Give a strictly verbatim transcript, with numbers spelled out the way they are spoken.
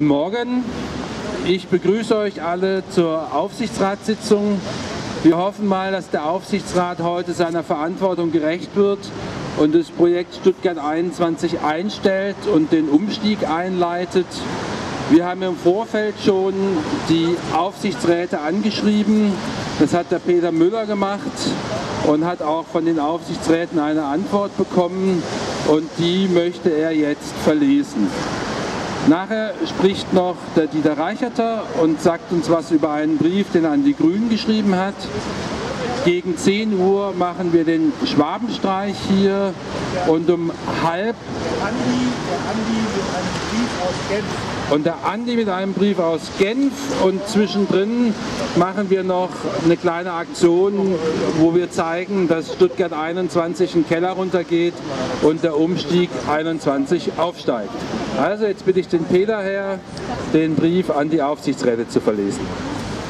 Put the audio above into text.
Guten Morgen, ich begrüße euch alle zur Aufsichtsratssitzung. Wir hoffen mal, dass der Aufsichtsrat heute seiner Verantwortung gerecht wird und das Projekt Stuttgart einundzwanzig einstellt und den Umstieg einleitet. Wir haben im Vorfeld schon die Aufsichtsräte angeschrieben. Das hat der Peter Müller gemacht und hat auch von den Aufsichtsräten eine Antwort bekommen und die möchte er jetzt verlesen. Nachher spricht noch der Dieter Reicherter und sagt uns was über einen Brief, den er an die Grünen geschrieben hat. Gegen zehn Uhr machen wir den Schwabenstreich hier und um halb und der Andi mit einem Brief aus Genf und zwischendrin machen wir noch eine kleine Aktion, wo wir zeigen, dass Stuttgart einundzwanzig in den Keller runtergeht und der Umstieg einundzwanzig aufsteigt. Also jetzt bitte ich den Peter her, den Brief an die Aufsichtsräte zu verlesen.